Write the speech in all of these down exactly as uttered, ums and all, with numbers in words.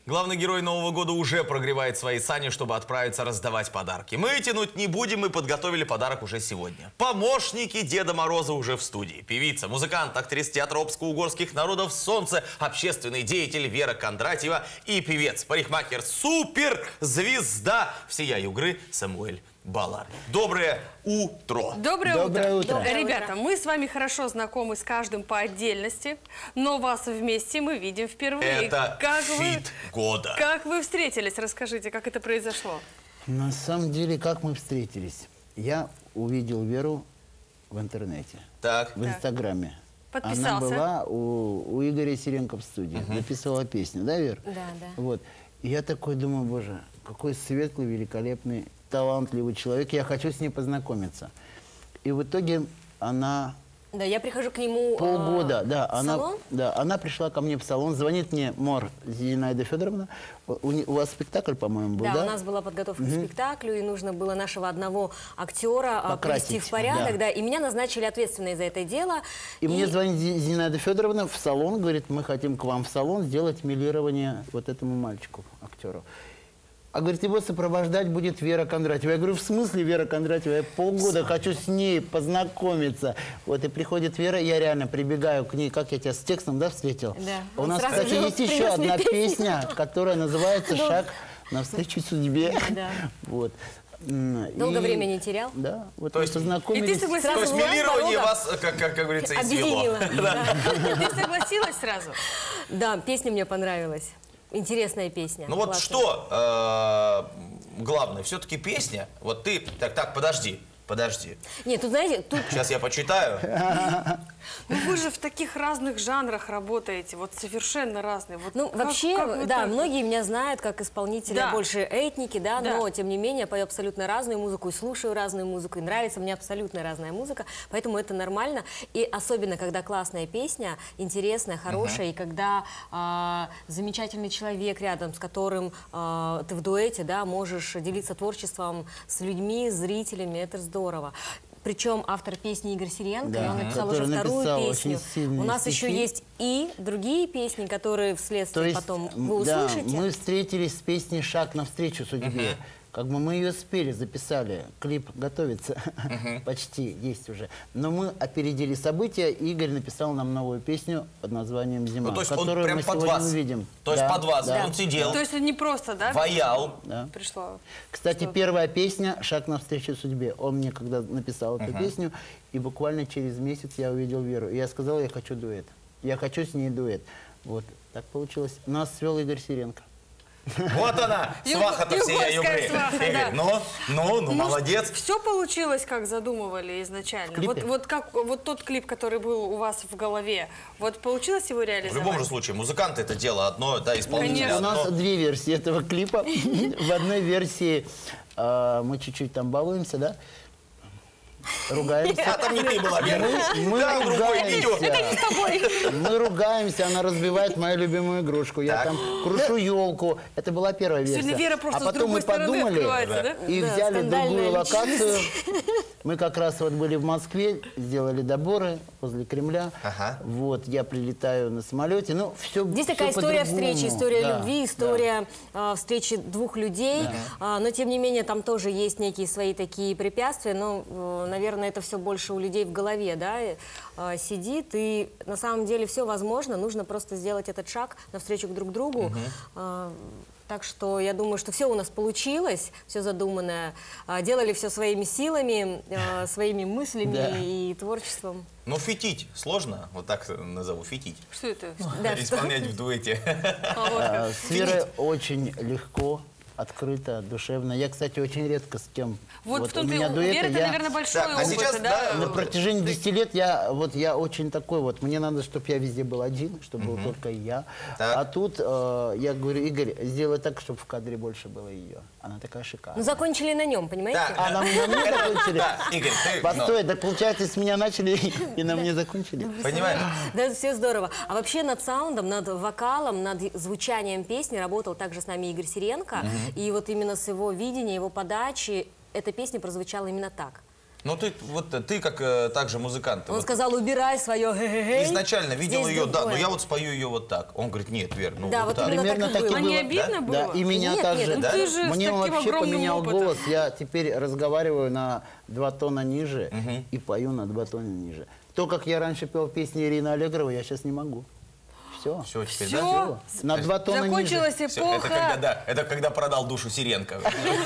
Главный герой Нового года уже прогревает свои сани, чтобы отправиться раздавать подарки. Мы тянуть не будем и подготовили подарок уже сегодня. Помощники Деда Мороза уже в студии. Певица, музыкант, актриса театра обско-угорских народов «Солнце», общественный деятель Вера Кондратьева и певец, парикмахер, суперзвезда всея Югры Самуэль Балар. Доброе утро! Доброе, Доброе утро. утро. Доброе Ребята, утро. Мы с вами хорошо знакомы с каждым по отдельности, но вас вместе мы видим впервые. Это как фит вы, года. Как вы встретились? Расскажите, как это произошло? На самом деле, как мы встретились? Я увидел Веру в интернете, Так. в Инстаграме. Подписался. Она была у, у Игоря Сиренко в студии, uh-huh. записывала песню, да, Вер? Да, да. Вот. И я такой думаю, боже, какой светлый, великолепный, талантливый человек, я хочу с ней познакомиться. И в итоге она... Да, я прихожу к нему Полгода, э, да, в она, салон. да, она пришла ко мне в салон, звонит мне Мор Зинаида Федоровна. У, у вас спектакль, по-моему, был, да, да? у нас была подготовка угу. к спектаклю, и нужно было нашего одного актера Покрасить, привести в порядок, да. да, и меня назначили ответственной за это дело. И, и... мне звонит Зинаида Федоровна в салон, говорит, мы хотим к вам в салон сделать милирование вот этому мальчику, актеру. А говорит, его сопровождать будет Вера Кондратьева. Я говорю, в смысле Вера Кондратьева? Я полгода хочу с ней познакомиться. Вот и приходит Вера, я реально прибегаю к ней, как я тебя с текстом, да, встретил? Да. У Он нас, сразу кстати, же есть еще принес одна мне песня, песню. которая называется «Шаг навстречу судьбе». Да. Вот. Долго и... времени не терял? Да, вот То мы есть- познакомились. И ты согласилась? То есть Сразу милирование порога. вас, как, как, как говорится, извело. Объединила. Ты согласилась сразу? Да, песня мне понравилась. Интересная песня. Ну вот Классная. что э, главное, все-таки песня. Вот ты, так, так, подожди, подожди. Нет, тут, знаете, тут... Сейчас я почитаю. Ну вы же в таких разных жанрах работаете, вот совершенно разные. Вот Ну, как- вообще, как вы да, так? многие меня знают как исполнителя Да. больше этники, да, Да. но, тем не менее, я пою абсолютно разную музыку и слушаю разную музыку, и нравится мне абсолютно разная музыка, поэтому это нормально. И особенно, когда классная песня, интересная, хорошая, uh-huh. и когда а, замечательный человек рядом, с которым а, ты в дуэте, да, можешь делиться творчеством с людьми, с зрителями, это здорово. Причем автор песни Игорь Сиренко, Да, и он написал который уже вторую написал песню. очень сильные У нас стихи. еще есть и другие песни, которые вследствие То есть, потом вы да, услышите. мы встретились с песней «Шаг навстречу судьбе». Uh-huh. Как бы мы ее спели, записали, клип готовится, Uh-huh. почти есть уже. Но мы опередили события, и Игорь написал нам новую песню под названием «Зима», Ну, то есть он которую прям мы под сегодня вас. увидим. То есть Да, под вас. да. Он сидел, То есть это не просто, да? ваял. Да. Пришло. Кстати, Что? первая песня «Шаг навстречу судьбе». Он мне когда написал эту Uh-huh. песню, песню, и буквально через месяц я увидел Веру. И я сказал, я хочу дуэт. Я хочу с ней дуэт. Вот, так получилось. Нас свел Игорь Сиренко. Вот она, Ю- сваха-то всея югорская Югры. сваха, Игорь, да. ну, ну, ну, молодец. Все получилось, как задумывали изначально. В клипе? Вот, вот, как, вот тот клип, который был у вас в голове, вот получилось его В реализовать? любом же случае, музыканты это дело одно, да, исполнители Конечно. У нас одно. две версии этого клипа. В одной версии э, мы чуть-чуть там балуемся, да? Ругаемся. А там не ты была, Вера. Мы Там другое видео. ругаемся. Мы ругаемся, она разбивает мою любимую игрушку. Я Так. там крушу елку. Это была первая версия. Сегодня Вера просто а с потом другой мы стороны подумали открывается, да? и Да, взяли скандальная другую личность. локацию. Мы как раз вот были в Москве, сделали доборы возле Кремля. Ага. Вот, я прилетаю на самолете. Ну, все Здесь такая история встречи, история Да, любви, история э, встречи двух людей. А, но, тем не менее, там тоже есть некие свои такие препятствия. Но, э, наверное, это все больше у людей в голове, да, э, сидит. И на самом деле все возможно. Нужно просто сделать этот шаг навстречу друг другу. Э, Так что я думаю, что все у нас получилось, все задуманное. А, Делали все своими силами, э, своими мыслями Да. и творчеством. Ну, фитить сложно, вот так назову, фитить. Что это? Да, что? Исполнять в дуэте. А, вот как. А, С Верой очень легко, открыто, душевно. Я, кстати, очень редко с кем. Вот, в у том-то и меня у дуэты, Веры, это, я- наверное, большой Так, а опыт, сейчас, да? да, На протяжении десяти лет я, вот, я очень такой вот. Мне надо, чтобы я везде был один, чтобы был только я. Так. А тут э, я говорю, Игорь, сделай так, чтобы в кадре больше было ее. Она такая Ну, шикарная. закончили на нем, понимаете? Так. А на, на мне закончили? Да, Игорь, ты... Постой, так получается, с меня начали и на мне закончили. ну, Понимаешь? Да, все здорово. А вообще над саундом, над вокалом, над звучанием песни работал также с нами Игорь Сиренко. И вот именно с его видения, его подачи эта песня прозвучала именно так. Ну ты вот ты как э, также музыкант. Он вот сказал, убирай свое гэ-гэ-гэй. изначально видел Здесь ее, да, другое. но я вот спою ее вот так. Он говорит, нет, Вер, ну Да, вот вот так. именно Примерно так и так и было. А не было. обидно было? Да, и меня Нет, также. нет, ну ты же с Мне он таким вообще огромным поменял опытом. голос. Я теперь разговариваю на два тона ниже и пою на два тона ниже. То, как я раньше пел песни Ирины Аллегровой, я сейчас не могу. Все. Все, теперь, Всё? да? На два тона Закончилась ниже. Всё, это когда, эпоха. да, это когда продал душу Сиренко.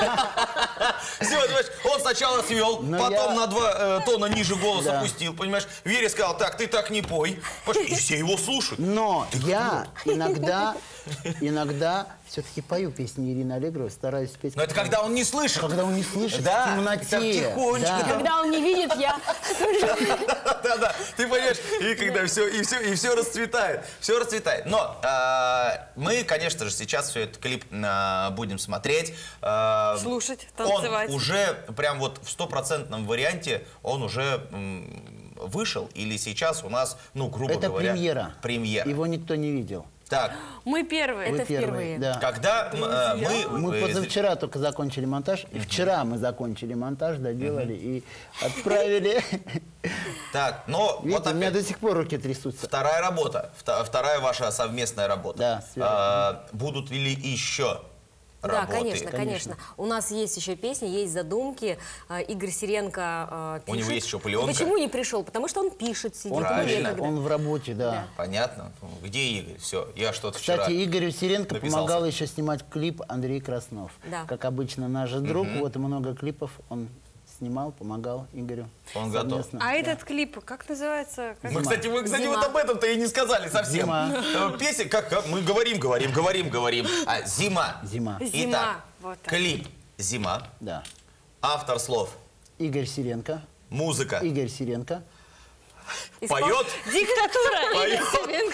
Все, понимаешь, он сначала свел, Но потом я- на два э, тона ниже голос Да. опустил, понимаешь? Вере сказал, так, ты так не пой. Понимаешь, и все его слушают. Но я иногда, иногда все-таки пою песни Ирины Аллегровой, стараюсь петь. Но это когда он не слышит. Когда он не слышит, Да, в темноте. так тихонечко, Да. Когда он не видит, я... Да-да, ты понимаешь, и когда все, и все, и все расцветает, все расцветает. Но а, мы, конечно же, сейчас все этот клип а, будем смотреть. а, Слушать, танцевать. Он уже прям вот в стопроцентном варианте, он уже м, вышел, или сейчас у нас, ну, грубо Это говоря, премьера. Премьера. Его никто не видел. Так, Мы первые. Вы Это первые, впервые. да. когда м, э, мы... Мы э, позавчера только закончили монтаж, и вчера мы закончили монтаж, доделали и отправили. Так, но вот Видите, у меня опять, до сих пор руки трясутся. вторая работа, вта- вторая ваша совместная работа. Да, с Верой. А, будут ли еще Да, работы? конечно, конечно. У нас есть еще песни, есть задумки. А, Игорь Сиренко а, пишет. У него есть еще пленка. Почему не пришел? Потому что он пишет, сидит, ему Правильно. некогда. Он в работе, да. Понятно. Где Игорь? Все, я что-то вчера Кстати, Игорю Сиренко написался. помогал еще снимать клип Андрей Краснов. Да. Как обычно, наш же друг, вот много клипов он снимал, помогал Игорю. Он готов. совместно. А Да. этот клип, как называется? Как- Мы, кстати, мы, кстати, Зима. вот об этом-то и не сказали совсем. Зима. Э, Песня, как, как мы говорим, говорим, говорим, говорим. А, зима. Зима. Зима. Итак, Вот так. клип «Зима». Да. Автор слов. Игорь Сиренко. Музыка. Игорь Сиренко. Испол- Поет. Диктатура. Игорь Поет. Сиренко.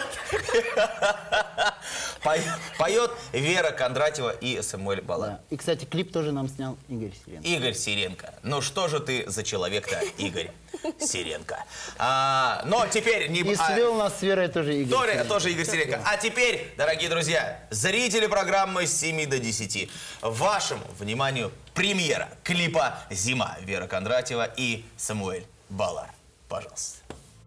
Поет. Поет. Поет Вера Кондратьева и Самуэль Балан. Да. И, кстати, клип тоже нам снял Игорь Сиренко. Игорь Сиренко. Ну что же ты за человек-то, Игорь Сиренко? А, но теперь не... И а, свел нас с Верой тоже Игорь Тоже, Сиренко. тоже Игорь Сиренко. А теперь, дорогие друзья, зрители программы с семи до десяти, вашему вниманию премьера клипа «Зима» Вера Кондратьева и Самуэль Балар. Пожалуйста.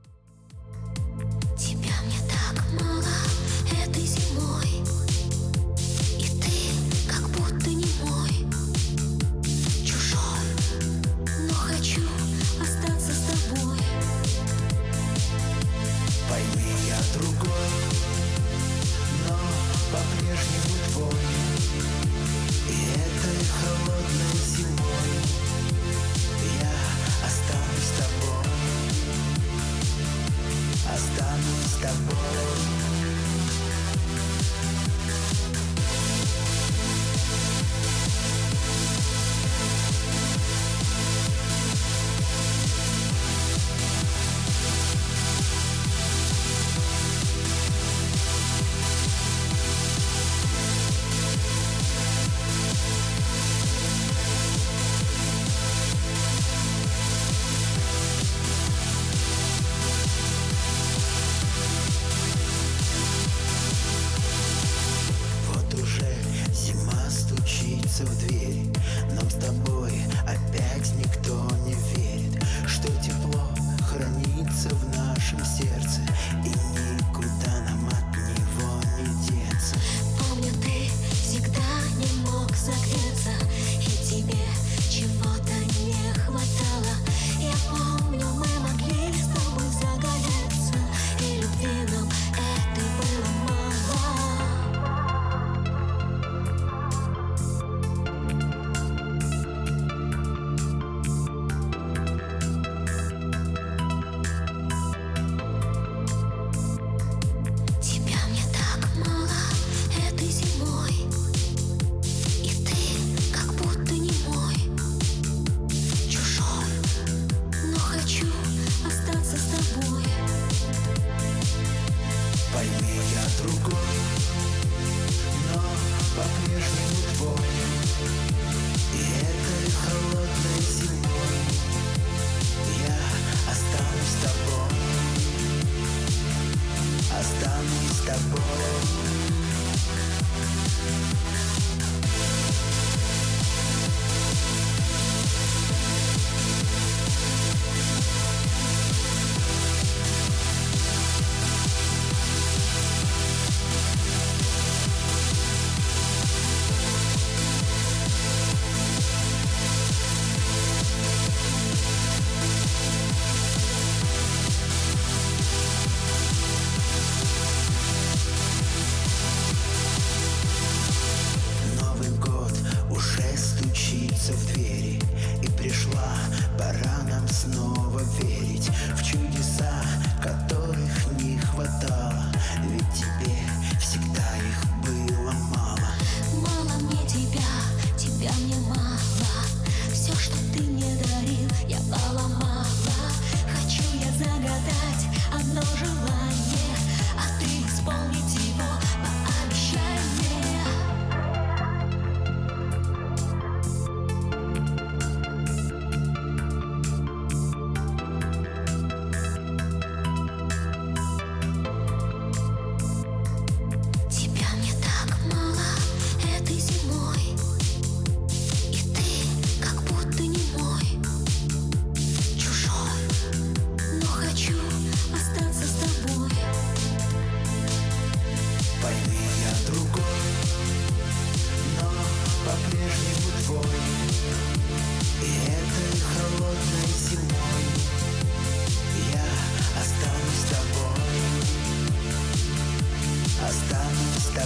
Тебя мне так мало этой зимой, и ты как будто не мой, чужой, но хочу остаться с тобой. Пойми, я другой, но по-прежнему твой. И этой холодной зимой я останусь с тобой.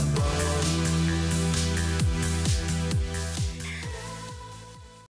тобой.